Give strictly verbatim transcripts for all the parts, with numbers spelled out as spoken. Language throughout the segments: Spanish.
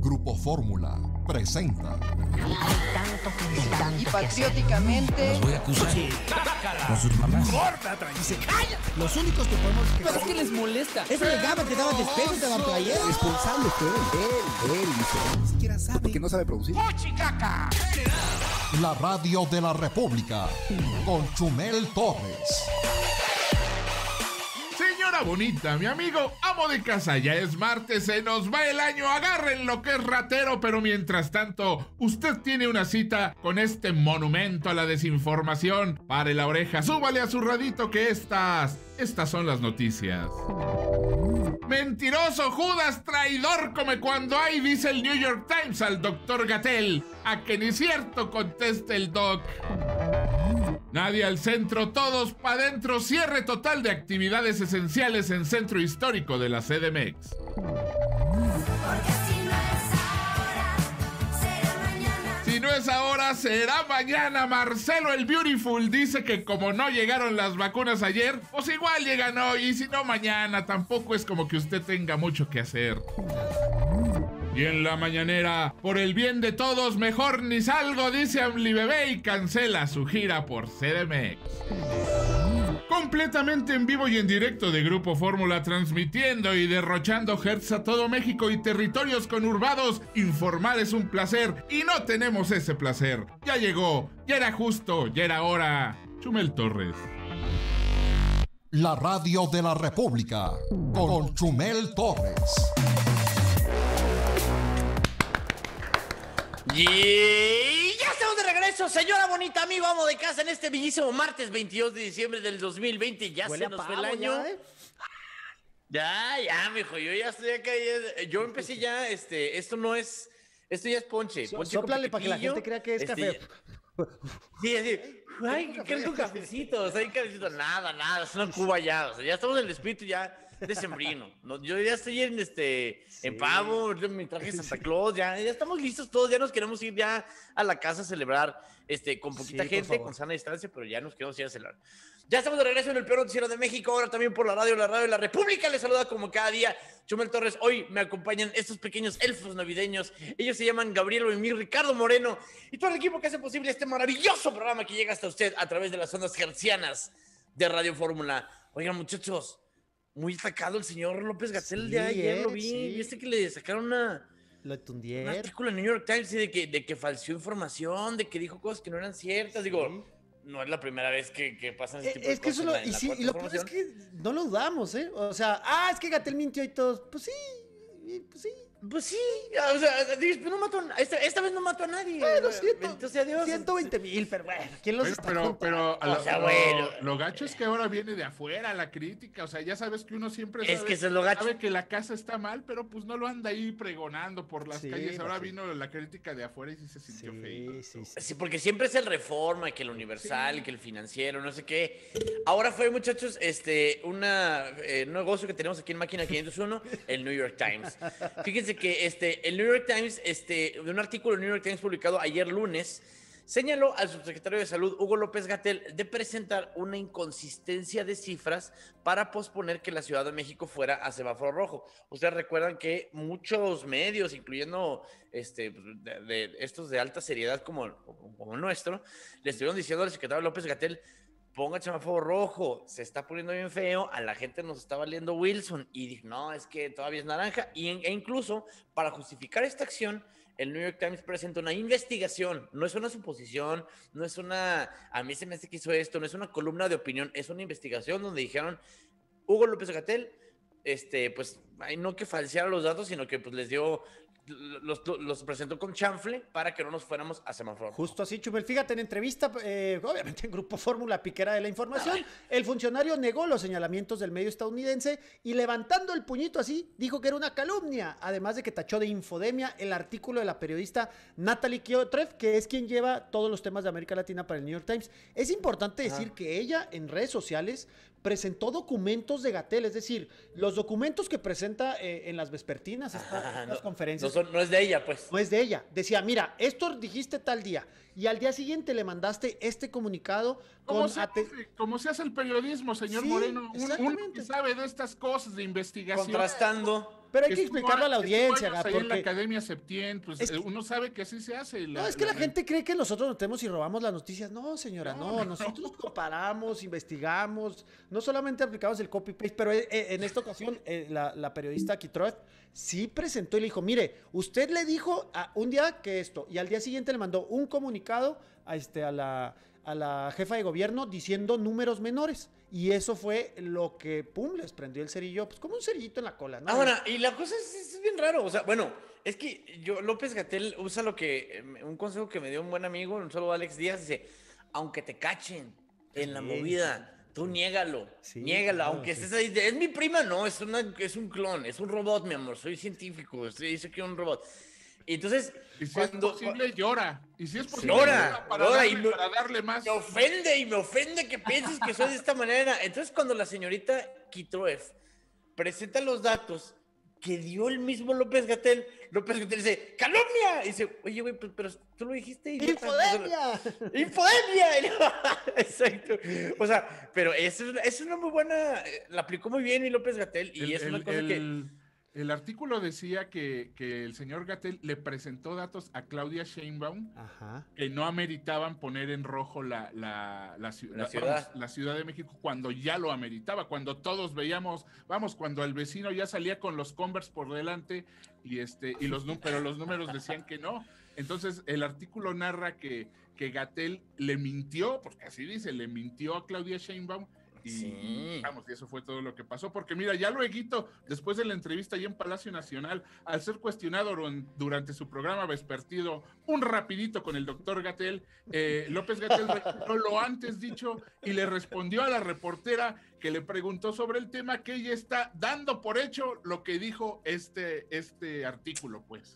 Grupo Fórmula presenta. Y patrióticamente. Los voy a acusar. Sí. Con sus mamás. Corta, dice, ¡calla! Los únicos que podemos... Pero es que les molesta. Eso le daba, te daban despejos, te daban playeras. Responsable fue él, él hizo. Ni siquiera sabe. Porque no sabe producir. ¡Mochicaca! La radio de la República con Chumel Torres. Señora bonita, mi amigo, amo de casa, ya es martes, se nos va el año, agarren lo que es ratero, pero mientras tanto, usted tiene una cita con este monumento a la desinformación. Pare la oreja, súbale a su radito que estas, estas son las noticias. Mentiroso, Judas, traidor, come cuando hay, dice el New York Times al doctor Gatell. A que ni cierto, conteste el doc. Nadie al centro, todos pa' dentro. Cierre total de actividades esenciales en Centro Histórico de la C D M X. Si no es ahora, será mañana. Marcelo el Beautiful dice que como no llegaron las vacunas ayer, pues igual llegan hoy, y si no mañana, tampoco es como que usted tenga mucho que hacer. Y en la mañanera, por el bien de todos, mejor ni salgo, dice Amlibebé y cancela su gira por C D M X. Completamente en vivo y en directo de Grupo Fórmula, transmitiendo y derrochando hertz a todo México y territorios conurbados. Informar es un placer y no tenemos ese placer. Ya llegó, ya era justo, ya era hora. Chumel Torres. La radio de la República con Chumel Torres. Y ya estamos de regreso, señora bonita, amigo, amo de casa, en este bellísimo martes veintidós de diciembre del dos mil veinte. Ya Huele se nos a fue el pavo, año. ya, ¿eh? Ya, ya, mijo, yo ya estoy acá. Ya, yo empecé ya, este, esto no es, esto ya es ponche. So, ponche con sóplale para que la piquillo. gente crea que es Este, café. ya- Sí, así. Ay, qué rico cafecito, o sea, hay cafecito. Nada, nada, es una cuba ya. O sea, ya estamos en el espíritu ya decembrino. No, yo ya estoy en este, Sí. en pavo, mi traje de Santa Claus, ya, ya estamos listos todos, ya nos queremos ir ya a la casa a celebrar, este, con poquita Sí, por gente, favor. con sana distancia, pero ya nos queremos ir a celebrar. Ya estamos de regreso en el peor noticiero de México, ahora también por la radio, la radio de la República. Les saluda como cada día Chumel Torres. Hoy me acompañan estos pequeños elfos navideños. Ellos se llaman Gabriel Oemí, Ricardo Moreno y todo el equipo que hace posible este maravilloso programa que llega hasta usted a través de las ondas hertzianas de Radio Fórmula. Oigan, muchachos, muy destacado el señor López-Gatell el día de Sí, ayer, eh, lo vi. sí. ¿Viste que le sacaron una, Lo de un Tundier. artículo en New York Times sí, de que, de que falseó información, de que dijo cosas que no eran ciertas? Digo, Sí. no es la primera vez que, que pasan ese Eh, tipo de Es que cosas eso en lo, la- en y, la sí, cuarta y lo peor es transformación. que no lo dudamos, ¿eh? O sea, ah, es que Gatell mintió y todos, pues sí, y pues sí. Pues sí, o sea, dices, pero no mató a, esta, esta vez no mató a nadie. Bueno, güey. ciento, Bendito sea Dios. ciento veinte mil, pero bueno, ¿quién los Oye, está pero, contando? pero a lo, O sea, lo- bueno. lo gacho es que ahora viene de afuera la crítica, o sea, ya sabes que uno siempre Es sabe, que eso es lo gacho. sabe que la casa está mal, pero pues no lo anda ahí pregonando por las Sí, calles. Ahora no, sí. vino la crítica de afuera y sí se sintió feo. Sí, sí, sí. Sí, porque siempre es el Reforma, y que el Universal, y que el Financiero, no sé qué. Ahora fue, muchachos, este, una, eh, un negocio que tenemos aquí en Máquina quinientos uno, el New York Times. Fíjense que este, el New York Times, este, de un artículo del New York Times publicado ayer lunes, señaló al subsecretario de Salud, Hugo López-Gatell, de presentar una inconsistencia de cifras para posponer que la Ciudad de México fuera a semáforo rojo. Ustedes recuerdan que muchos medios, incluyendo este, de, de estos de alta seriedad como, como el nuestro, le estuvieron diciendo al secretario López-Gatell: ponga el semáforo rojo, se está poniendo bien feo, a la gente nos está valiendo Wilson. Y dije, no, es que todavía es naranja. Y, e incluso, para justificar esta acción, el New York Times presenta una investigación. No es una suposición, no es una, a mí se me hace que hizo esto, no es una columna de opinión, es una investigación donde dijeron, Hugo López-Gatell, este, pues, no que falseara los datos, sino que pues les dio, los, los presentó con chanfle para que no nos fuéramos a semáforo. Justo así, Chumel. Fíjate, en entrevista, eh, obviamente en Grupo Fórmula, piquera de la información, el funcionario negó los señalamientos del medio estadounidense y, levantando el puñito así, dijo que era una calumnia, además de que tachó de infodemia el artículo de la periodista Natalie Kiotreff, que es quien lleva todos los temas de América Latina para el New York Times. Es importante decir Ajá. que ella en redes sociales presentó documentos de Gatell, es decir, los documentos que presenta eh, en las vespertinas, esta- Ah, estas no, conferencias. No, son- no es de ella, pues. No es de ella. Decía, mira, esto dijiste tal día. Y al día siguiente le mandaste este comunicado ¿Cómo con... se, ate- hace, cómo se hace el periodismo, señor Sí, Moreno? Un- Uno exactamente. que sabe de estas cosas de investigación. Contrastando. Pero hay que estuvo- explicarlo a la estuvo audiencia, años Gab, ahí en la porque- Academia Septien, pues Es eh, que- uno sabe que así se hace. No, es que la gente cree que nosotros nos tenemos y robamos las noticias. No, señora, no. Nosotros comparamos, investigamos, no solamente aplicamos el copy-paste, pero eh, eh, en esta ocasión eh, la, la periodista Kitroev sí presentó y le dijo, mire, usted le dijo a un día que esto, y al día siguiente le mandó un comunicado a, este, a, la, a la jefa de gobierno diciendo números menores. Y eso fue lo que, pum, les prendió el cerillo, pues como un cerillito en la cola, ¿no? Ahora, y la cosa es, es bien raro, o sea, bueno, es que yo, López-Gatell usa lo que, eh, un consejo que me dio un buen amigo, un saludo a Alex Díaz, dice, aunque te cachen en la Sí, movida, tú niégalo, Sí, niégalo, claro, aunque sí. estés ahí, de, es mi prima, no, es, una, es un clon, es un robot, mi amor, soy científico, estoy, dice que es un robot. Y entonces, Y si cuando... es posible, llora. Y si es posible, Llora, para, llora darle, y me- para darle más. Me ofende y me ofende que pienses que soy de esta manera. Entonces, cuando la señorita Kitroev presenta los datos que dio el mismo López-Gatell, López-Gatell dice, ¡calumnia! Y dice, oye, güey, pues, pero tú lo dijiste. Y ¡Infodemia! ¡Infodemia! Y no, exacto. O sea, pero eso es, es una muy buena... eh, La aplicó muy bien mi López-Gatell y El, es una el- cosa el- que... el artículo decía que, que el señor Gatell le presentó datos a Claudia Sheinbaum Ajá. que no ameritaban poner en rojo la, la, la, ciu- La la- ciudad. vamos, la Ciudad de México cuando ya lo ameritaba, cuando todos veíamos, vamos, cuando el vecino ya salía con los Converse por delante y este y los nú- pero los números decían que no. Entonces el artículo narra que, que Gatell le mintió, porque así dice, le mintió a Claudia Sheinbaum. Y, Sí. y, vamos, y eso fue todo lo que pasó, porque mira, ya luego, después de la entrevista ahí en Palacio Nacional, al ser cuestionado dur- durante su programa vespertino, un rapidito con el doctor Gatell, eh, López Gatell recuperó lo antes dicho y le respondió a la reportera que le preguntó sobre el tema, que ella está dando por hecho lo que dijo este, este artículo, pues.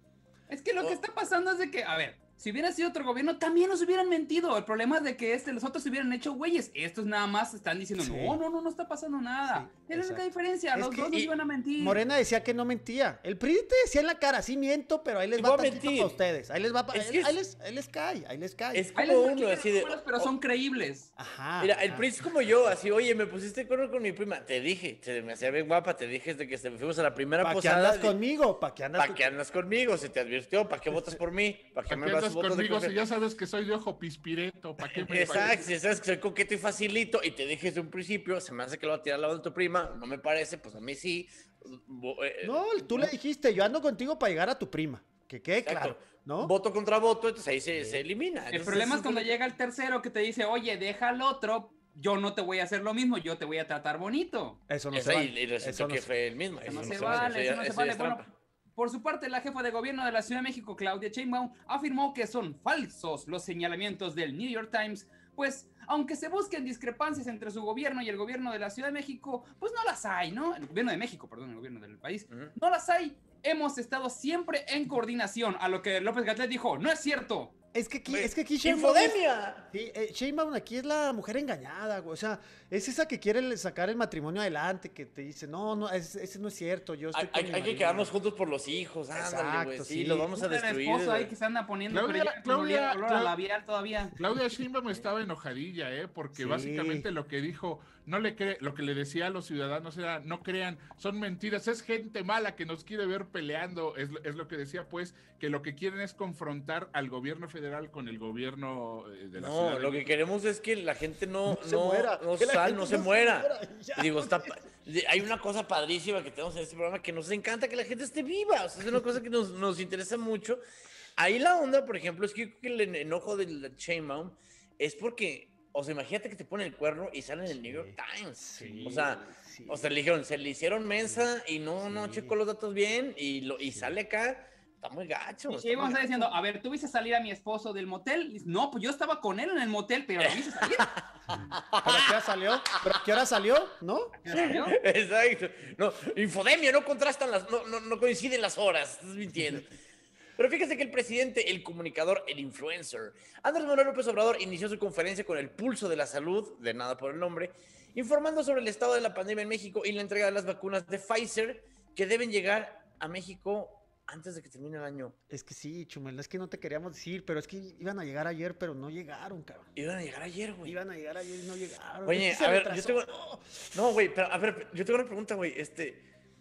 Es que lo que está pasando es de que, a ver, si hubiera sido otro gobierno, también nos hubieran mentido. El problema es de que este, los otros se hubieran hecho güeyes. Estos nada más están diciendo, Sí. no, no, no, no está pasando nada. Sí, es la única exacto. diferencia, Es los que- dos nos y- iban a mentir. Morena decía que no mentía. El P R I te decía en la cara, sí miento, pero ahí les Y va voy a tantito mentir. para ustedes. Ahí les va, pa- Es ahí, que es- ahí les, ahí les cae, ahí les cae. Es Ahí como les uno, maquillan así los de... números, pero son creíbles. Ajá. Mira, el ajá. Prince como yo, así, oye, me pusiste cuerno con mi prima. Te dije, se me hacía bien guapa, te dije desde que se- fuimos a la primera ¿Para qué posada. andas conmigo? ¿Para qué andas ¿Para con- qué andas conmigo? Se te advirtió, ¿para qué votas por mí? ¿Para qué ¿Para me qué das andas votos de conmigo si confianza? ya sabes que soy de ojo pispireto? ¿Para qué me Exacto, si sabes que soy coqueto y facilito y te dije desde un principio, se me hace que lo va a tirar al lado de tu prima, no me parece, pues a mí sí. Bo- eh, No, tú le dijiste, yo ando contigo para llegar a tu prima. Que quede exacto. claro, ¿no? Voto contra voto, entonces ahí se, se elimina. El Entonces, problema es eso cuando lo- llega el tercero que te dice, oye, deja al otro, yo no te voy a hacer lo mismo, yo te voy a tratar bonito. Eso no Esa se y, vale. y resultó Eso no que se- fue el mismo. Eso Eso no no se se vale, vale, eso no se eso vale. es Bueno, trampa. por su parte, la jefa de gobierno de la Ciudad de México, Claudia Sheinbaum, afirmó que son falsos los señalamientos del New York Times, pues, aunque se busquen discrepancias entre su gobierno y el gobierno de la Ciudad de México, pues no las hay, ¿no? El gobierno de México, perdón, el gobierno del país, Ujú. no las hay. Hemos estado siempre en coordinación, a lo que López-Gatell dijo, no es cierto. Es que aquí, Güey, es que aquí Sheinbaum es- ¡Infodemia! Sí, eh, Sheinbaum aquí es la mujer engañada, güey. O sea, es esa que quiere le- sacar el matrimonio adelante, que te dice, no, no, es- ese no es cierto, yo estoy Hay, con hay- mi hay que marido". quedarnos juntos por los hijos, ándale, Exacto, güey. Sí, sí. los vamos a Una destruir. esposa ahí güey. que se anda poniendo Claudia- pero ya con Claudia- olor- olor a Clau- labial todavía. Claudia Sheinbaum estaba enojadilla, ¿eh? Porque Sí. básicamente lo que dijo, no le cree, lo que le decía a los ciudadanos era, no crean, son mentiras, es gente mala que nos quiere ver peleando, es, lo- es lo que decía, pues, que lo que quieren es confrontar al gobierno federal con el gobierno eh, de la ciudad. No, de lo que México. queremos es que la gente no, No se no, muera, no que la sal, gente no se no se muera. muera, ya. Y digo, está, pa- de- hay una cosa padrísima que tenemos en este programa que nos encanta que la gente esté viva. O sea, es una cosa que nos, nos interesa mucho. Ahí la onda, por ejemplo, es que yo creo que el en- enojo de la Sheinbaum es porque, o sea, imagínate que te ponen el cuerno y sale en el New York Times. Sí, o sea, sí. o sea, le dijeron, se le hicieron mensa y no, no Sí. checó los datos bien y, lo, y sale acá. Está muy gacho. Y está Sheinbaum muy está gacho. diciendo, a ver, ¿tú viste salir a mi esposo del motel? Y dice, no, pues yo estaba con él en el motel, pero lo viste salir. ¿Pero a qué hora salió? ¿Pero a qué hora salió? ¿No? ¿Salió? Exacto. No, infodemia, no contrastan las, no, no, no coinciden las horas. Estás mintiendo. Pero fíjese que el presidente, el comunicador, el influencer, Andrés Manuel López Obrador inició su conferencia con el pulso de la salud, de nada por el nombre, informando sobre el estado de la pandemia en México y la entrega de las vacunas de Pfizer que deben llegar a México antes de que termine el año. Es que sí, Chumel, es que no te queríamos decir, pero es que iban a llegar ayer, pero no llegaron, cabrón. Iban a llegar ayer, güey. Iban a llegar ayer y no llegaron. Oye, Es que se a ver, retrasó. yo tengo... No, güey, pero a ver, yo tengo una pregunta, güey. Este...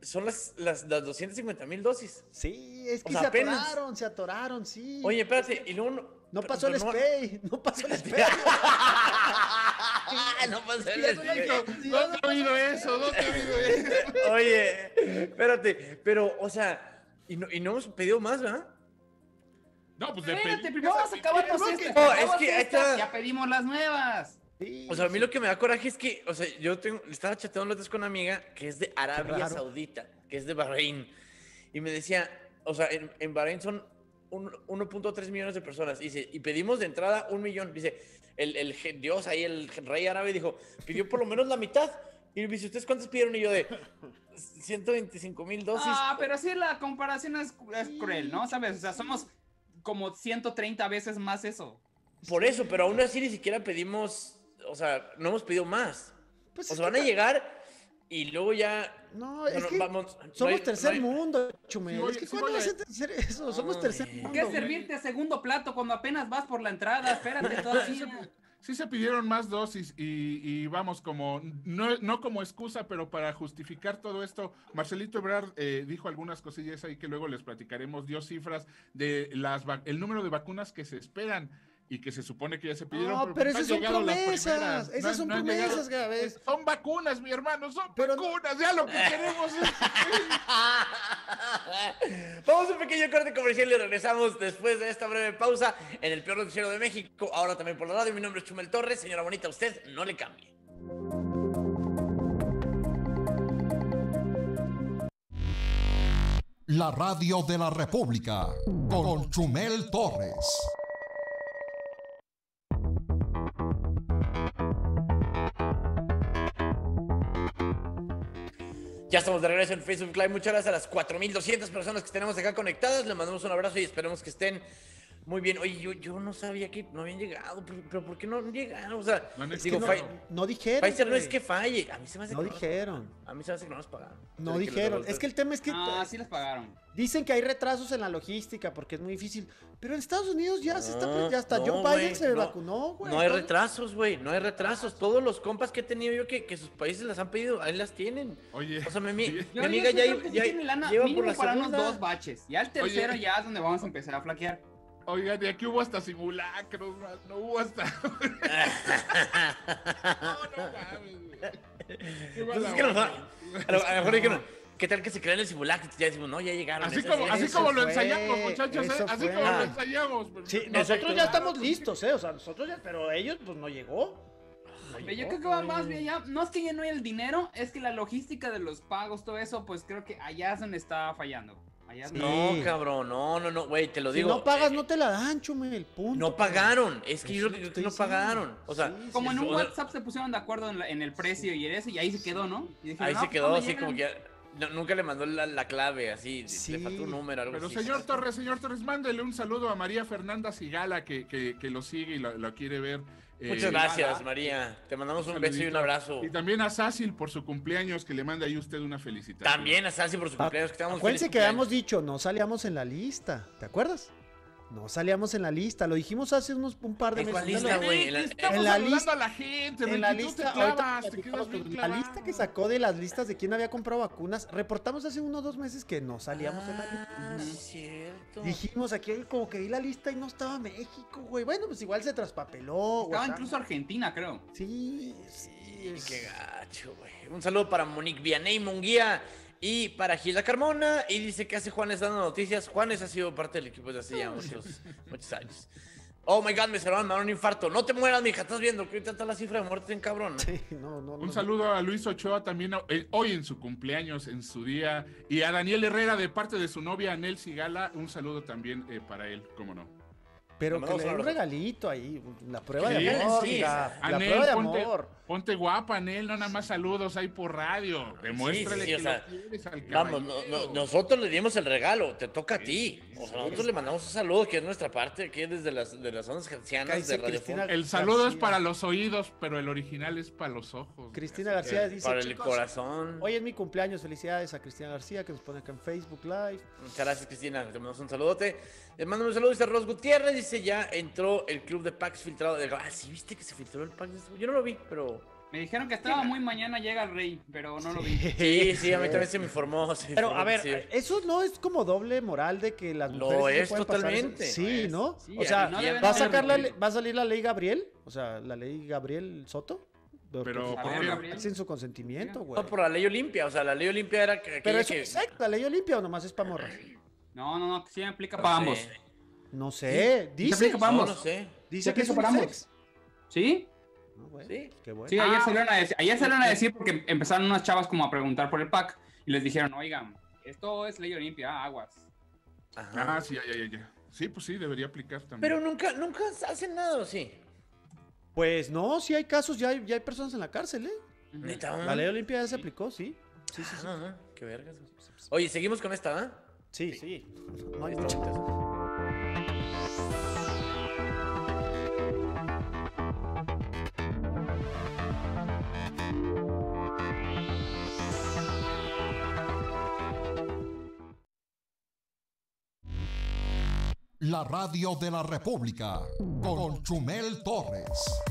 son las, las, las doscientas cincuenta mil dosis. Sí, es O que sea, se apenas. atoraron, se atoraron, sí. Oye, espérate, y luego... No, no pero- pasó el pero no- spray, no pasó el spray. no pasó el Ya no spray. hay- ¿Dónde he oído eso? ¿Dónde he oído eso? Oye, espérate, pero, o sea, y no, y no hemos pedido más, ¿verdad? No, pues de Espérate, pedir- primero vamos a acabar No, con que- estas. No, acabamos es que ahí estas, está. Ya pedimos las nuevas. Sí, O sea, a mí sí. lo que me da coraje es que, o sea, yo tengo, estaba chateando la otra vez con una amiga que es de Arabia raro. Saudita, que es de Bahrein, y me decía, o sea, en, en Bahrein son un- uno punto tres millones de personas, dice, y pedimos de entrada un millón, dice, el, el je- Dios ahí, el rey árabe dijo, pidió por lo menos la mitad, y me dice, ¿ustedes cuántos pidieron? Y yo de, ciento veinticinco mil dosis. Ah, pero sí, la comparación es, es cruel, ¿no? ¿Sabes? O sea, somos como ciento treinta veces más eso. Por eso, pero aún así ni siquiera pedimos, o sea, no hemos pedido más. Pues O es sea, van que a ta- llegar y luego ya... No, es no, que vamos, no somos hay- tercer no hay- mundo, Chumel. Sí, oye, es que sí ¿cuándo voy a- vas a hacer eso? Somos Ay. tercer ¿Por mundo. ¿Qué es güey. servirte segundo plato cuando apenas vas por la entrada? Espérate todavía. Sí se pidieron más dosis y, y vamos, como no, no como excusa, pero para justificar todo esto, Marcelito Ebrard eh, dijo algunas cosillas ahí que luego les platicaremos, dio cifras de las va- el número de vacunas que se esperan y que se supone que ya se pidieron. No, pero no esas han son llegado las promesas, primeras, esas no- son no han llegado. promesas, Gabes. Son vacunas, mi hermano, son Pero- vacunas, ya lo que queremos es... Vamos a un pequeño corte comercial y regresamos después de esta breve pausa en el peor noticiero de México, ahora también por la radio. Mi nombre es Chumel Torres. Señora bonita, usted no le cambie. La radio de la República con Chumel Torres. Ya estamos de regreso en Facebook Live. Muchas gracias a las cuatro mil doscientas personas que tenemos acá conectadas. Les mandamos un abrazo y esperemos que estén muy bien. Oye, yo, yo no sabía que no habían llegado, pero, pero ¿por qué no han llegado? O sea, No han digo, llegado. Fi- No dijeron. Pfizer no güey. es que falle. A mí se me hace No que nos dijeron. pagaron. A mí se me hace que no nos pagaron. No Desde que los dijeron. adultos- Es que el tema es que Ah, sí les pagaron. dicen que hay retrasos en la logística porque es muy difícil. Pero en Estados Unidos ya se está. No, Ya está. no, Joe güey, Biden se no. vacunó, güey. No hay Todo- retrasos, güey, no hay retrasos. Todos los compas que he tenido yo que, que sus países las han pedido, ahí las tienen. Oye, O sea, mi, mi, oye, mi Yo, amiga yo ya, creo que sí ya tiene lana lleva por mínimo la para unos segunda. dos baches. Ya el tercero Oye. ya es donde vamos a empezar a flaquear. oigan, de aquí hubo hasta simulacros, man, no hubo hasta... no, no mames, güey. Qué Pues mala es que nos onda. va- a lo, a lo mejor dijeron, ¿qué tal que se crean el simulacro? Ya decimos, no, ya llegaron. Así esas, como, ya- así Eso como lo fue, ensayamos, muchachos, ¿eh? eso Así fue. como lo Ah. ensayamos. pero- Sí, no, nosotros pero- ya estamos listos, ¿eh? O sea, nosotros ya. Pero ellos, pues no llegó. No Pero yo llegó, creo que va güey. más bien ya, no es que ya no hay el dinero, es que la logística de los pagos, todo eso, pues creo que allá es donde está fallando. Allá es Sí. donde- No, cabrón, no, no, no, güey, te lo Si digo. no pagas, eh, no te la dan, Chumel. Punto. no pagaron. Es que Eso yo es creo lo que que estoy no diciendo. pagaron. O sea, Sí, Como en un o sea, WhatsApp se pusieron de acuerdo en, la- en el precio y en eso, y ahí se quedó, ¿no? Y dijeron, ahí "No, se pues, quedó no me así llegan". como que no- nunca le mandó la, la clave, así, Sí. le faltó un número, algo Pero así. señor Torres, señor Torres, mándele un saludo a María Fernanda Sigala que, que, que lo sigue y lo, lo quiere ver. Eh, Muchas gracias, María. Te mandamos un beso y un saludito. abrazo. Y también a Sácil por su cumpleaños, que le manda ahí usted una felicitación. También a Sassi por su cumpleaños, que estamos Acuérdense que habíamos dicho, no salíamos en la lista. ¿Te acuerdas? No salíamos en la lista. Lo dijimos hace unos un par de ¿En cuál meses. lista, No, güey? En la- Estamos en la saludando lista- a la gente, En la Ricky, tú lista, te ahorita clavas, te platicamos quedas bien con la clavado. lista que sacó de las listas de quién había comprado vacunas, reportamos hace unos dos meses que no salíamos en la Ah, lista. sí, es cierto. Dijimos aquí como que vi la lista y no estaba México, güey. Bueno, pues igual se traspapeló. Estaba Oaxaca. incluso Argentina, creo. Sí, sí. Sí, es- qué gacho, güey. Un saludo para Monique Vianey Munguía y para Gilda Carmona. Y dice que hace Juanes dando noticias. Juanes ha sido parte del equipo desde hace ya muchos, muchos años. Oh my god, me salvaron, me dieron un infarto. No te mueras, mija, estás viendo que ahorita está la cifra de muertes en cabrón. Sí, no, no, Un no. saludo a Luis Ochoa también eh, hoy en su cumpleaños, en su día. Y a Daniel Herrera de parte de su novia Anel Sigala. Un saludo también eh, para él, cómo no. Pero Le que mandamos le dé un un abrazo. regalito ahí, la prueba Sí, de amor, sí. mira, la Anel, prueba de ponte, amor. ponte guapa, Anel, no nada más saludos ahí por radio. Demuéstrale sí, sí, o que sea, lo quieres al Vamos, no- caballero. no- nosotros le dimos el regalo, te toca a ti. O sea, nosotros le mandamos un saludo que es nuestra parte, que es desde las, de las zonas Acá gercianas dice de Radio Cristina- El saludo es García. para los oídos, pero el original es para los ojos. Cristina García dice, Para el "Chicos, corazón. hoy es mi cumpleaños, felicidades a Cristina García que nos pone acá en Facebook Live. Muchas gracias, Cristina. Te mandamos un saludote. Le mando un saludo, dice Ros Gutiérrez. Dice, ya entró el club de packs filtrado. De... Ah, sí, ¿viste que se filtró el pack? Yo no lo vi, pero Me dijeron que estaba muy mañana llega el rey, pero no lo vi. Sí, sí, a mí también se me informó. se me Pero, informó a ver, que sí. eso no es como doble moral de que las Lo mujeres no es pueden pasar totalmente, eso? lo Sí, es. ¿no? Sí, o sea, no deben ¿va a hacer sacar la, ruido. le- va a salir la ley Gabriel? O sea, la ley Gabriel Soto. Pero, A ¿por ver, qué? Gabriel. Sin su consentimiento, güey. No, por la ley Olimpia, o sea, la ley Olimpia era que... Pero aquella es que... una secta, ley Olimpia o nomás es para morras. No, no, no, sí me aplica No para sé. ambos. No sé, ¿Se dice, aplica para No, ambos? no sé. dice ¿Se que es aplica para unisex. ¿Sí? No, güey, Sí. qué bueno. Sí, ayer salieron, a decir, ayer salieron a decir porque empezaron unas chavas como a preguntar por el pack y les dijeron, oigan, esto es ley Olimpia, ah, aguas. Ajá. Ah, sí, ya, ya, ya, ya. Sí, pues sí, debería aplicar también. Pero nunca, nunca hacen nada, ¿o sí? Pues no, sí hay casos, ya hay, ya hay personas en la cárcel, ¿eh? Neta, La ley Olimpia ya se aplicó, sí. Sí, sí, sí. Ah, ah, qué vergas. Oye, seguimos con esta, ¿ah? Sí, sí. No hay muchas. La radio de la República con Chumel Torres.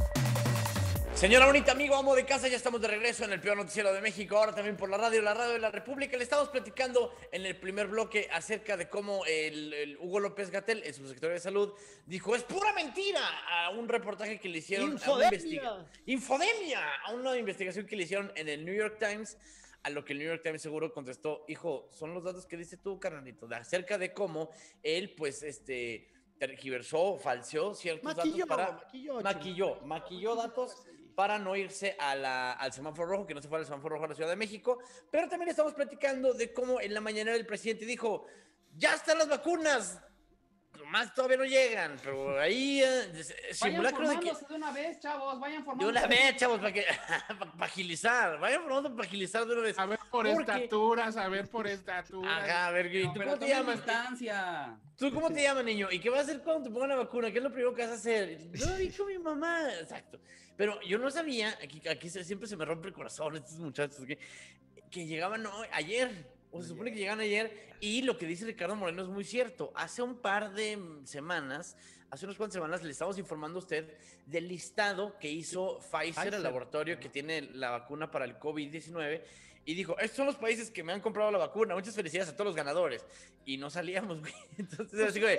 Señora bonita, amigo, amo de casa, ya estamos de regreso en el peor noticiero de México, ahora también por la radio, la radio de la República. Le estamos platicando en el primer bloque acerca de cómo el, el Hugo López-Gatell, el subsecretario de Salud, dijo, es pura mentira, a un reportaje que le hicieron... A una ¡Infodemia! investiga- ¡Infodemia! A una investigación que le hicieron en el New York Times, a lo que el New York Times seguro contestó, hijo, son los datos que dice tú, carnalito, de acerca de cómo él, pues, este, tergiversó, falseó ciertos Maquilló, datos para... maquilló, Maquilló, maquilló datos para no irse a la, al semáforo rojo, que no se fuera al semáforo rojo a la Ciudad de México, pero también estamos platicando de cómo en la mañana el presidente dijo, ya están las vacunas, nomás todavía no llegan, pero ahí eh, Vayan simulacro de que... formándose de una vez, chavos, vayan De formándose. una vez, chavos, para que para agilizar, vayan formando para agilizar de una vez. A ver por Porque- estaturas, a ver por estaturas. Ajá, a ver, ¿y No, tú pero cómo te tomen llamas? distancia. ¿Tú cómo te llamas, niño? ¿Y qué vas a hacer cuando te pongan la vacuna? ¿Qué es lo primero que vas a hacer? Yo dijo mi mamá. Exacto. Pero yo no sabía, aquí, aquí se- siempre se me rompe el corazón estos muchachos, que, que llegaban hoy, ayer, o se supone que llegan ayer, y lo que dice Ricardo Moreno es muy cierto. Hace un par de semanas, hace unas cuantas semanas, le estamos informando a usted del listado que hizo Pfizer, Pfizer. el laboratorio que tiene la vacuna para el COVID diecinueve, y dijo, estos son los países que me han comprado la vacuna, muchas felicidades a todos los ganadores. Y no salíamos, güey. Entonces, así, güey,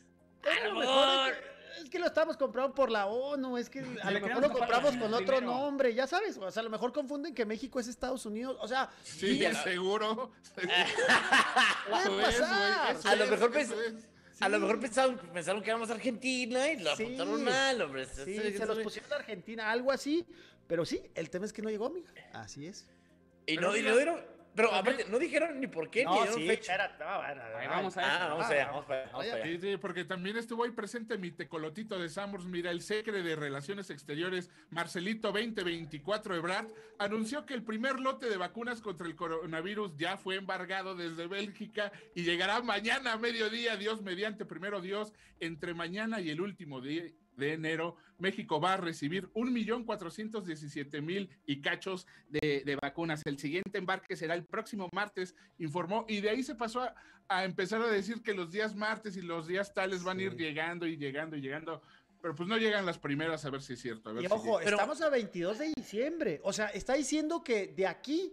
a lo mejor... Es que, es que lo estamos comprando por la ONU, es que a Le lo mejor queremos lo tapar compramos la con vacuna otro primero. nombre, ya sabes, o sea, a lo mejor confunden que México es Estados Unidos, o sea, Sí, Sí, a- seguro. puede Eso es, pasar. güey, eso A lo es, mejor eso pens- es. A lo mejor pensaron, pensaron que éramos Argentina y lo Sí. apuntaron mal, hombre. Sí, se los pusieron a Argentina, algo así, pero sí, el tema es que no llegó, amiga. Así es. Y Pero no, y mira- no dieron, pero aparte, no dijeron ni por qué, ni dieron fecha. espérate, no, bueno, Ahí vamos a eso. Ah, vamos allá, vamos para allá, vamos para allá. Sí, sí, porque también estuvo ahí presente mi tecolotito de Sambors. Mira, el secre de Relaciones Exteriores, Marcelito veinte veinticuatro Ebrard, anunció que el primer lote de vacunas contra el coronavirus ya fue embargado desde Bélgica y llegará mañana a mediodía, Dios mediante, primero Dios, entre mañana y el último día de enero, México va a recibir un millón cuatrocientos diecisiete mil y cachos de, de vacunas. El siguiente embarque será el próximo martes, informó, y de ahí se pasó a, a empezar a decir que los días martes y los días tales van a ir llegando y llegando y llegando, pero pues no llegan las primeras, a ver si es cierto. A ver Y si ojo, llega. Pero- estamos a veintidós de diciembre. O sea, está diciendo que de aquí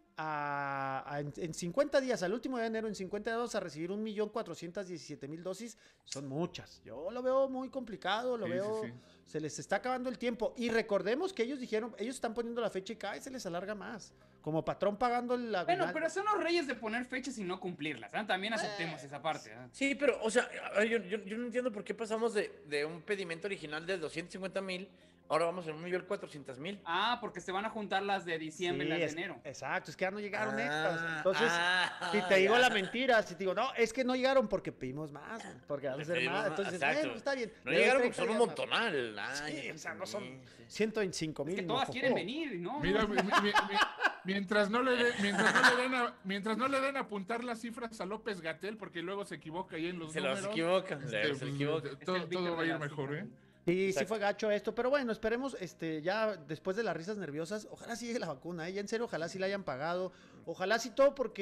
a, a- en, en cincuenta días, al último de enero, en cincuenta días vamos a recibir un millón cuatrocientos diecisiete mil dosis. Son muchas. Yo lo veo muy complicado, lo Sí, veo... sí, sí. Se les está acabando el tiempo. Y recordemos que ellos dijeron, ellos están poniendo la fecha y cada vez se les alarga más. Como patrón pagando la... Bueno, pero son los reyes de poner fechas y no cumplirlas. ¿eh? También aceptemos esa parte. ¿eh? Sí, pero, o sea, a ver, yo, yo, yo no entiendo por qué pasamos de, de un pedimento original de doscientos cincuenta mil, ahora vamos en un millón cuatrocientos mil. Ah, porque se van a juntar las de diciembre y Sí, las de es- enero. Exacto, es que ya no llegaron Ah, estas. Entonces, ah, si te digo ya. la mentira, si te digo, no, es que no llegaron porque pedimos más, güey, porque van a Le ser pedimos más. más, Entonces, exacto. bueno, está bien. No le doy llegaron porque treinta son un días más. montonal. Ay, Sí, o sea, no son sí, sí. ciento veinticinco Es mil. que todas no, quieren jojo. venir, ¿no? Mira, mi- mi- mi- mi- mientras no le den, mientras no le den a, mientras no le den a apuntar las cifras a López Gatell, porque luego se equivoca ahí en los Se números. los equivocan, este, se pues, equivocan. todo, Es el Víctor todo va a de ir las mejor, cifras. ¿eh? Sí, sí Exacto. fue gacho esto, pero bueno, esperemos, este, ya después de las risas nerviosas, ojalá sí llegue la vacuna, ¿eh? Ya en serio, ojalá sí la hayan pagado, ojalá sí todo, porque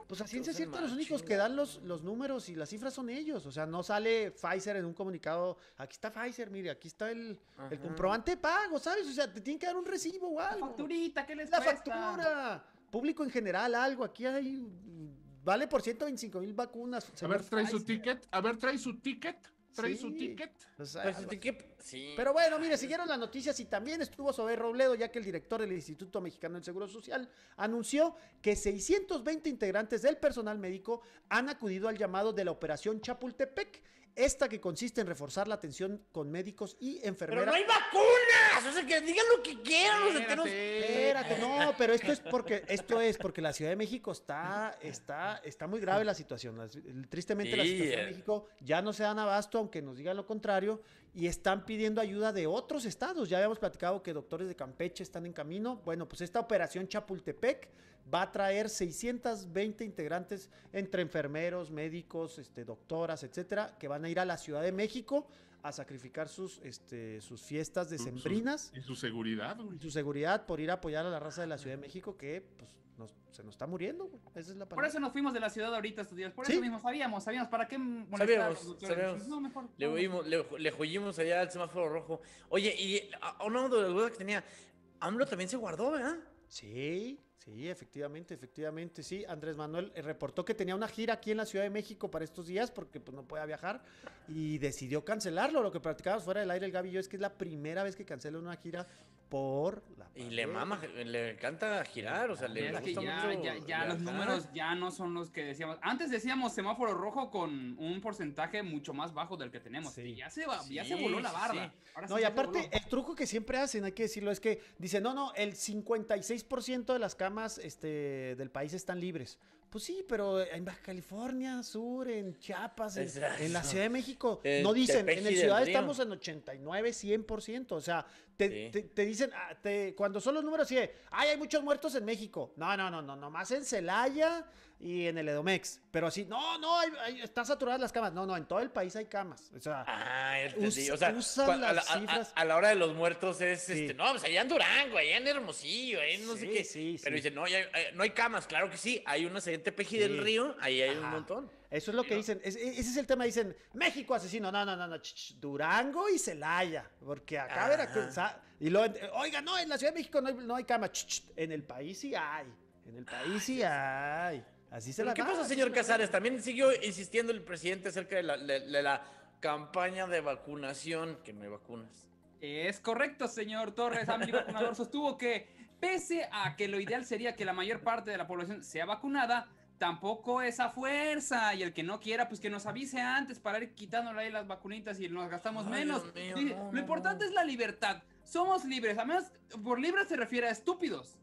Pues a ciencia Entonces, cierta, los más únicos chinga. que dan los, los números y las cifras son ellos. O sea, no sale Pfizer en un comunicado. Aquí está Pfizer, mire, aquí está el, el Ajá. comprobante de pago, ¿sabes? O sea, te tienen que dar un recibo o La algo. facturita, ¿qué les La cuesta? factura. Público en general, algo. Aquí hay. Vale por ciento veinticinco mil vacunas. A señor ver, trae su Pfizer. ticket. A ver, trae su ticket. Trae su Sí. ticket. O sea, Pues, ¿de qué? Sí. Pero bueno, mire, siguieron las noticias y también estuvo Zoé Robledo, ya que el director del Instituto Mexicano del Seguro Social anunció que seiscientos veinte integrantes del personal médico han acudido al llamado de la Operación Chapultepec, esta que consiste en reforzar la atención con médicos y Pero enfermeras. no hay vacunas. O sea, que digan lo que quieran los enteros. Espérate, no, pero esto es porque esto es porque la Ciudad de México está está está muy grave la situación. Las- Tristemente la Sí, situación de eh. México ya no se dan abasto, aunque nos digan lo contrario, y están pidiendo ayuda de otros estados. Ya habíamos platicado que doctores de Campeche están en camino. Bueno, pues esta operación Chapultepec va a traer seiscientos veinte integrantes entre enfermeros, médicos, este, doctoras, etcétera, que van a ir a la Ciudad de México a sacrificar sus, este, sus fiestas Su- su- decembrinas Y su seguridad, güey. y su seguridad por ir a apoyar a la raza de la Ciudad de México que pues nos- se nos está muriendo, güey. Esa es la Por palabra. eso nos fuimos de la ciudad ahorita estos días. Por ¿Sí? eso mismo sabíamos, sabíamos para qué molestar a Sabíamos, los doctores. sabíamos. No, mejor. Le no. oímos, le, le joyimos allá al semáforo rojo. Oye, y a- una de las dudas que tenía, AMLO también se guardó, ¿verdad? Sí, sí, efectivamente, efectivamente, sí. Andrés Manuel eh, reportó que tenía una gira aquí en la Ciudad de México para estos días porque pues no podía viajar y decidió cancelarlo. Lo que platicábamos fuera del aire el Gaby y yo es que es la primera vez que cancela una gira por la Y le pandemia. mama, le encanta girar, o sea, le Es que gusta ya, mucho ya, ya los viajar. números ya no son los que decíamos. Antes decíamos semáforo rojo con un porcentaje mucho más bajo del que tenemos. Sí. Y ya se, va, ya se Sí, voló la sí, barda. sí. Ahora No, sí y ya se aparte, voló. el truco que siempre hacen, hay que decirlo, es que dicen, no, no, el cincuenta y seis por ciento de las camas este, del país están libres. Pues sí, pero en Baja California Sur, en Chiapas, en, Exacto. en la Ciudad de México, En no dicen, Tepeji en el del ciudad Río. estamos en ochenta y nueve, cien por ciento. O sea, te, Sí. te, te dicen, ah, te- cuando son los números, sí, de, ay, hay muchos muertos en México. No, no, no, no, nomás en Celaya y en el Edomex. Pero así, no, no, hay, hay- están saturadas las camas. No, no, en todo el país hay camas. O sea, Ah, entendí. Usa- o sea, usan cua- a, la, las a- a- cifras. a la hora de los muertos es, Sí. este, no, pues allá en Durango, allá en Hermosillo, allá en no sé Sí, qué. sí, Pero sí. dicen, no, ya hay- hay- no hay camas, claro que sí, hay unas allá en Tepeji Sí. del Río, ahí hay un Ajá. montón. Eso es lo que dicen, es- ese es el tema, dicen, México asesino, no, no, no, no, ch, ch, Durango y Celaya, porque acá Ajá. Veracruz, sa- y luego, eh, oiga, no, en la Ciudad de México no hay, no hay cama, ch, ch, en el país sí hay, en el país sí hay, así se Pero la ¿qué da, pasa, así señor se la da. Casares? También siguió insistiendo el presidente acerca de la, de- de la campaña de vacunación, que no hay vacunas. Es correcto, señor Torres. AMLO vacunador sostuvo que, pese a que lo ideal sería que la mayor parte de la población sea vacunada, tampoco es a fuerza. Y el que no quiera, pues que nos avise antes para ir quitándole ahí las vacunitas y nos gastamos Ay, menos. Dios mío, Dice, no, lo no, importante no. es la libertad. Somos libres. A menos, por libres se refiere a estúpidos.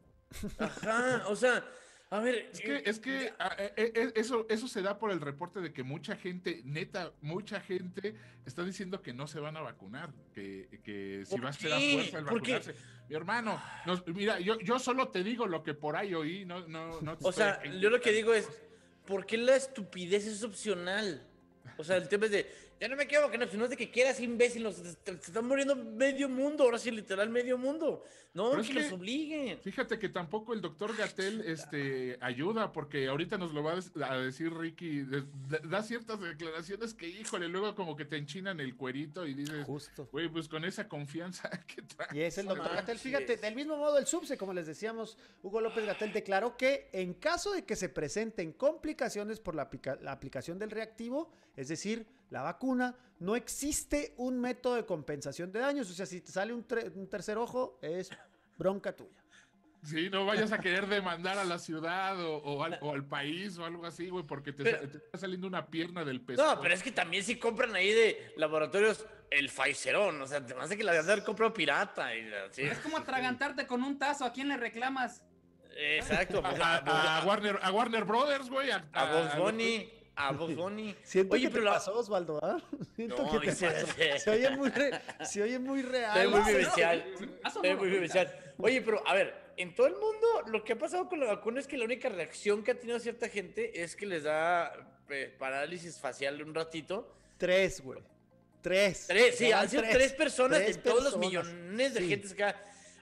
Ajá, o sea, a ver. Es que, es que ah, eh, eh, eso, eso se da por el reporte de que mucha gente, neta, mucha gente está diciendo que no se van a vacunar, que, que si ¿Por va a ser a qué? fuerza el ¿Por qué? vacunarse. Mi hermano, nos- mira, yo, yo solo te digo lo que por ahí oí, no, no, no te O estoy sea, aquí yo lo que digo inventando es, ¿por qué la estupidez es opcional? O sea, el tema es de, ya no me quiero vacunar, sino es de que quieras, imbécil, nos- se, se están muriendo medio mundo, ahora sí, literal, medio mundo. No, Pero que es los que- obliguen. Fíjate que tampoco el doctor Gatell este, ayuda, porque ahorita nos lo va a des- a decir Ricky, de- de- da ciertas declaraciones que, híjole, luego como que te enchinan el cuerito y dices, Justo. güey, pues con esa confianza que traes. Y es el doctor manches. Gatell. Fíjate, del mismo modo el subse, como les decíamos, Hugo López Gatell declaró que en caso de que se presenten complicaciones por la, aplica- la aplicación del reactivo, es decir, la vacuna, no existe un método de compensación de daños. O sea, si te sale un, tre- un tercer ojo, es bronca tuya. Sí, no vayas a querer demandar a la ciudad o, o al, o al país o algo así, güey, porque te, Pero- sa- te está saliendo una pierna del pescado. No, pero es que también si compran ahí de laboratorios el Pfizerón, o sea, te hace que la de haber comprado pirata. Y así. Es como atragantarte con un tazo. ¿A quién le reclamas? Exacto. pues, A, a, a Warner, a Warner Brothers, güey. A, a Bugs a- Bunny. A Bugs Bunny. Siento Oye, que pero te la- pasó, Osvaldo, ¿ah? Siento No, que te dice- pasó. Se oye muy, re- se oye muy real. Se ve muy no, vivencial. no, Se ve muy no, vivencial. Oye, pero a ver, en todo el mundo lo que ha pasado con la vacuna es que la única reacción que ha tenido cierta gente es que les da eh, parálisis facial un ratito. Tres, güey. Tres. Tres, sí, Ya van han sido tres, personas Tres de todos los personas. millones de Sí. gentes que ha-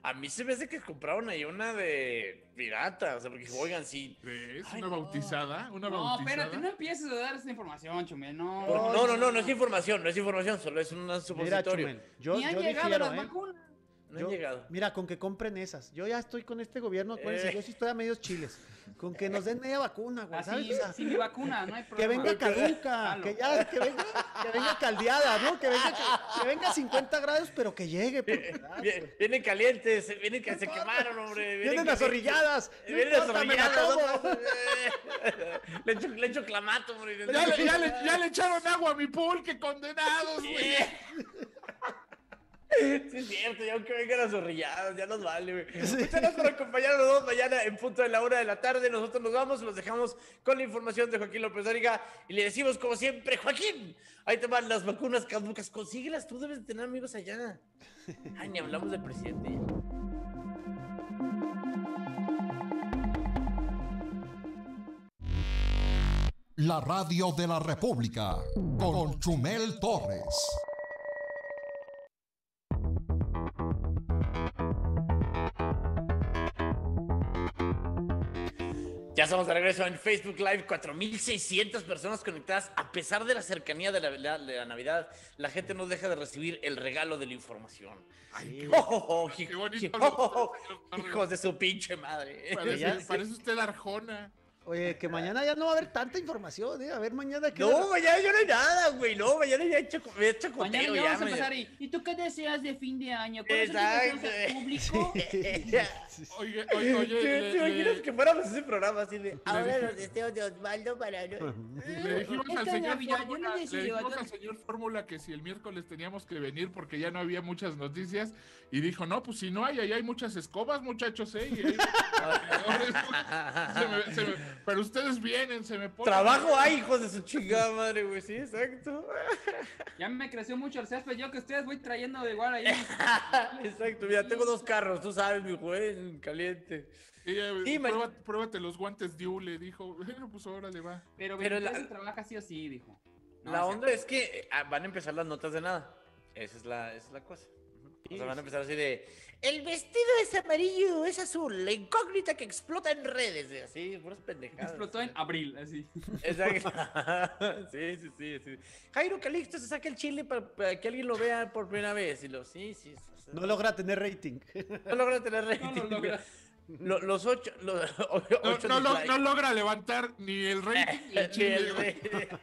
A mí se me hace que compraron ahí una de pirata, o sea, porque oigan, sí. ¿Ves? Ay, ¿Una no. bautizada? ¿Una No, bautizada? espérate, no empieces a dar esta información, Chumel, no. Por- no, no, no, no es información, no es información, solo es un Mira, supositorio. Chumel, yo, Ni han yo llegado difiero, las ¿eh? vacunas. No Yo- han llegado. Mira, con que compren esas. Yo ya estoy con este gobierno, acuérdense, Eh. yo sí estoy a medios chiles. Con que nos den media vacuna, güey, ¿sabes? Así, O sea, sin mi vacuna, no hay que problema. venga caduca, Jalo. que ya, que venga, que venga caldeada, ¿no? Que venga, que, que venga a cincuenta grados, pero que llegue. por piedad, Vie- güey. Vienen calientes, vienen que se quemaron, hombre. Vienen calientes. azorrilladas. No Vienen importa, me la azorrilladas. tomo. ¿no? Le echo, le echo clamato, hombre. Ya le, ya, le, ya le echaron agua a mi pool, qué condenados, güey. Sí, es cierto, ya aunque vengan las zorrilladas, ya nos vale, güey. Muchas gracias por acompañarnos dos mañana en punto de la una de la tarde. Nosotros nos vamos, los dejamos con la información de Joaquín López Dóriga y le decimos, como siempre, Joaquín, ahí te van las vacunas caducas, consíguelas, tú debes de tener amigos allá. Ay, ni hablamos del presidente. La radio de la República con Chumel Torres. Ya estamos de regreso en Facebook Live, cuatro mil seiscientas personas conectadas. A pesar de la cercanía de la, la- de la Navidad, la gente no deja de recibir el regalo de la información. Ay, qué, Oh, oh, oh, qué hij- bonito. oh, oh, oh, hijos de su pinche madre. Parece, Ya- parece usted Arjona. Oye, que mañana ya no va a haber tanta información, ¿eh? A ver, mañana qué. No, mañana ya no hay nada, güey. No, mañana ya he choco- he chocoteo. Mañana ya ya, vamos a me- empezar y, ¿y tú qué deseas de fin de año? ¿Cuáles son tus Exacto. deseos al público? Oye, oye, oye. ¿Te, le- te imaginas le- que fuéramos ese programa así de ahora dije- los deseos de Osvaldo para no? Le dijimos al Esta señor Navidad, yo Fórmula, no le deseo, dijimos yo- al señor Fórmula que si el miércoles teníamos que venir porque ya no había muchas noticias y dijo, no, pues si no hay, ahí hay muchas escobas, muchachos, ¿eh? Y ahí- Se me- se me- pero ustedes vienen, se me ponen. Trabajo hay, hijos de su chingada madre, güey. Sí, exacto. Ya me creció mucho el césped, yo que ustedes voy trayendo de igual ahí. Exacto, mira, tengo dos carros, tú sabes, mi güey, caliente. Y, eh, Sí, ma- prueba- pruébate los guantes Diu, le dijo. Bueno, pues ahora le va. Pero, Pero la- la... se trabaja sí o sí, dijo. No, La o sea, onda es que ah, van a empezar las notas de nada. Esa es la, esa es la cosa. Ujú. O sea, van a empezar así de... El vestido es amarillo, es azul, la incógnita que explota en redes. de Así, puras pendejadas. explotó en abril, así. Exacto. Sí, sí, sí, sí. Jairo Calixto se saca el chile para, para que alguien lo vea por primera vez. Y lo, sí, sí. sí. No logra tener rating. No logra tener No rating. lo logra. Lo- los ocho... Los, No, ocho no lo- dislikes. no logra levantar ni el rating ni el Ni chile, el güey.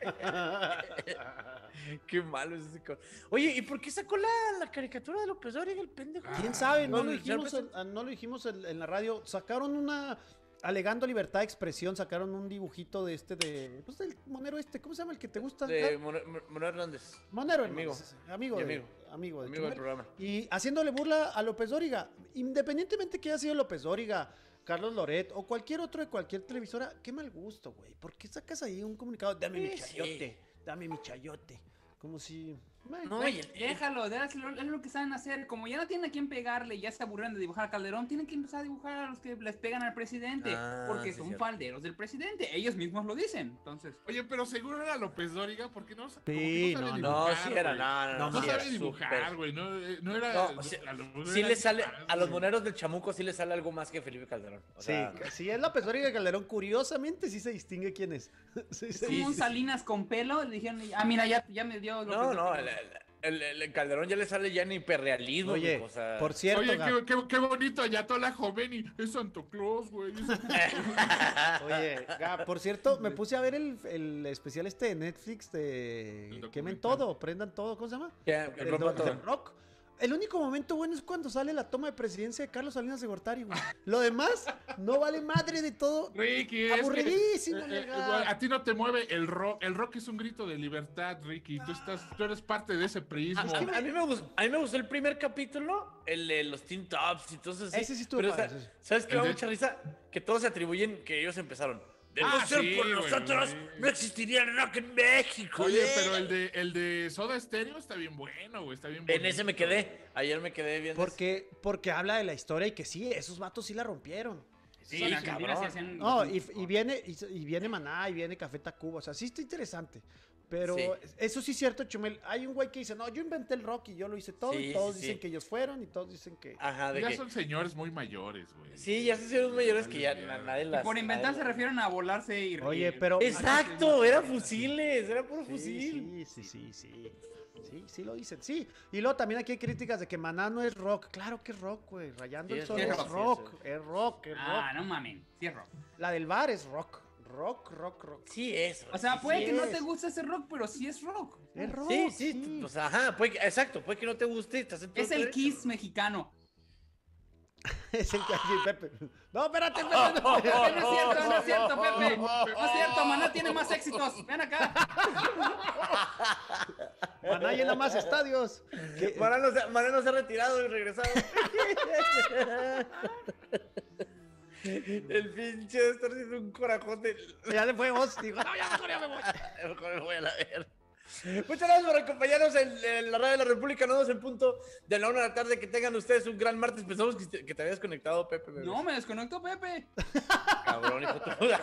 rey. Qué malo es ese co- Oye, ¿y por qué sacó la, la caricatura de López Dóriga, el pendejo? ¿Quién sabe? No No, lo ya dijimos, empezó. en, no lo dijimos en, en la radio. Sacaron una, alegando libertad de expresión, sacaron un dibujito de este, de, pues del monero este, ¿cómo se llama el que te gusta? De Mono Mono- Mono Hernández. Monero, amigo. Hernández, amigo, Mi de, amigo. amigo de Amigo del Chumel. programa. Y haciéndole burla a López Dóriga, independientemente que haya sido López Dóriga, Carlos Loret o cualquier otro de cualquier televisora, qué mal gusto, güey. ¿Por qué sacas ahí un comunicado? Dame mi Sí, sí. chayote, dame mi chayote. Como si... bueno, No, Güey, y el- déjalo, déjalo, es lo que saben hacer. Como ya no tienen a quién pegarle, ya se aburrieron de dibujar a Calderón, tienen que empezar a dibujar a los que les pegan al presidente. Ah, porque sí, son cierto. falderos del presidente. Ellos mismos lo dicen. Entonces, Oye, pero seguro era López Dóriga porque no, como Sí, que no sabe no, No, dibujar, sí era, güey. no, no, no. No No sí sabe era dibujar, súper. güey. No, eh, no era. No, sí, a lo mejor sí era le sale, capaz, a los güey. moneros del chamuco sí le sale algo más que Felipe Calderón. O sea, sí, sí, es López Dóriga y Calderón. Curiosamente sí se distingue quién es. Sí, es sí, como un sí. Salinas con pelo. Le dijeron, ah, mira, ya, ya me dio. López no, no, Dóriga. el, el- el- el Calderón ya le sale ya en hiperrealismo. Oye, o sea, por cierto, Oye, Gab, qué, qué, qué bonito Ayatollah Khomeini. Es Santo Claus, güey. Es Santo Claus. oye, Gab, por cierto, me puse a ver el, el especial este de Netflix de El Quemen documental. todo, prendan todo, ¿cómo se llama? ya, El rompa do- todo. del rock. El único momento bueno es cuando sale la toma de presidencia de Carlos Salinas de Gortari, güey. Lo demás no vale madre de todo. Ricky, es que- Aburridísimo, eh, eh, legal. güey, a ti no te mueve el rock. El rock es un grito de libertad, Ricky. Tú estás, tú eres parte de ese A, prismo. a- a mí me gustó, a mí me gustó el primer capítulo, el de los Teen Tops y todo eso. sí. Ese sí estuvo Pero, padre, o sea, sí, sí. ¿sabes qué El me da de- mucha risa? Que todos se atribuyen que ellos empezaron. De no Ah, ser sí, por güey, nosotros, güey. no existiría el rock en México. Oye, ¿eh? pero el de, el de Soda Stereo está bien bueno, güey. Está bien En bonito. ese me quedé. Ayer me quedé viendo. ese. Porque, porque habla de la historia y que sí, esos vatos sí la rompieron. Sí, en Argentina cabrón. sí hacían- No, y, y viene, y, y viene Maná, y viene Café Tacuba, o sea, sí está interesante. Pero Sí. eso sí es cierto, Chumel. Hay un güey que dice, no, yo inventé el rock y yo lo hice todo. Sí, y todos sí, dicen sí. que ellos fueron y todos dicen que... Ajá, de Ya que... son señores muy mayores, güey. Sí, ya son señores mayores que ya na- nadie Y las... por inventar nadie se las- refieren a volarse y... Oye, y- pero- Exacto, eran fusiles, era puro Sí, fusil. sí, sí, sí, sí. Sí, sí lo dicen, sí. Y luego también aquí hay críticas de que Maná no es rock. Claro que es rock, güey. Rayando Sí, el es sol rock, es sí, rock. sí. Es rock, es Ah, rock. no mamen, sí es rock. La del bar es rock. Rock, rock, rock. Sí es. O sea, sí, puede sí que no es. te guste ese rock, pero sí es rock. Es rock. Sí, sí, o sea, ajá, puede que, exacto, puede que no te guste, estás en todo Es tu el derecho. Kiss mexicano. Es el que aquí, Pepe. No, espérate, Pepe. No, No. no es cierto, no es cierto, Pepe. No es cierto, Maná tiene más éxitos. Ven acá. Maná llena más estadios. Que- Maná no, se, Maná no se ha retirado y regresado. El pinche de estar haciendo un corajote. Ya le fue vos. Digo, no, ya mejor ya me voy. Mejor me voy a la ver. Muchas gracias por acompañarnos en, en la radio de la República. Nos vemos en punto de la una de la tarde. Que tengan ustedes un gran martes. Pensamos que, te- que te habías conectado, Pepe. bebé. No, me desconectó Pepe. Cabrón, hijo de tu-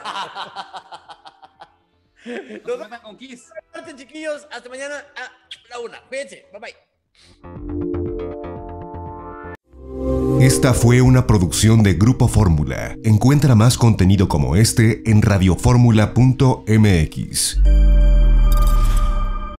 Nos Nos vemos matan con Kiss. el martes, chiquillos. Hasta mañana a la una. Cuídense. Bye bye. Esta fue una producción de Grupo Fórmula. Encuentra más contenido como este en radioformula punto m x.